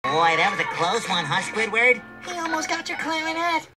Boy, that was a close one, huh, Squidward? He almost got your clarinet.